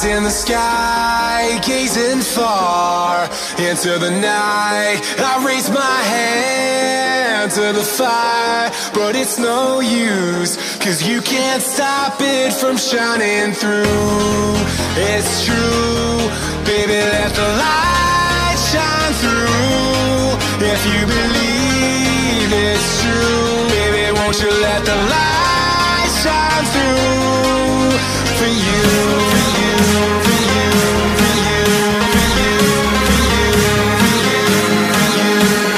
In the sky, gazing far into the night, I raise my hand to the fire, but it's no use, 'cause you can't stop it from shining through. It's true, baby, let the light shine through. If you believe it's true, baby, won't you let the light shine through for you, for you, for you, for you, for you, for you, for you, for you,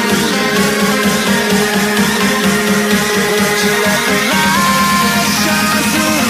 won't you let the light shine through?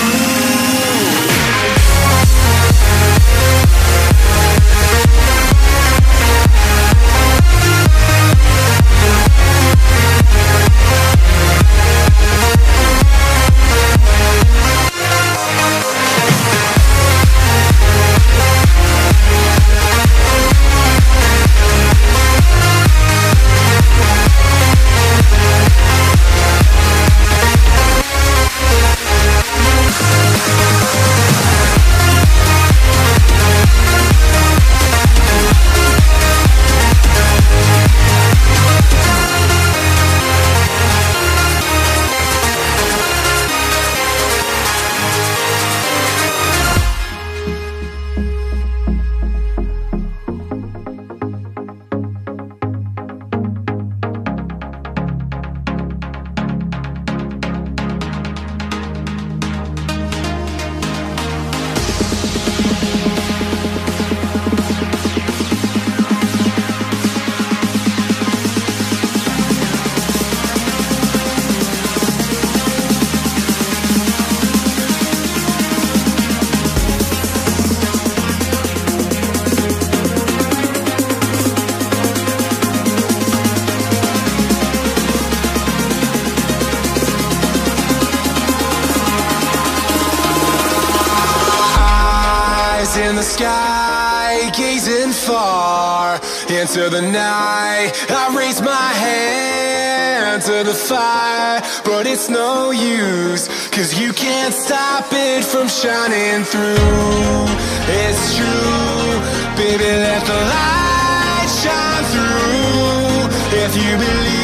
In the sky, gazing far into the night, I raise my hand to the fire, but it's no use, 'cause you can't stop it from shining through. It's true, baby, let the light shine through. If you believe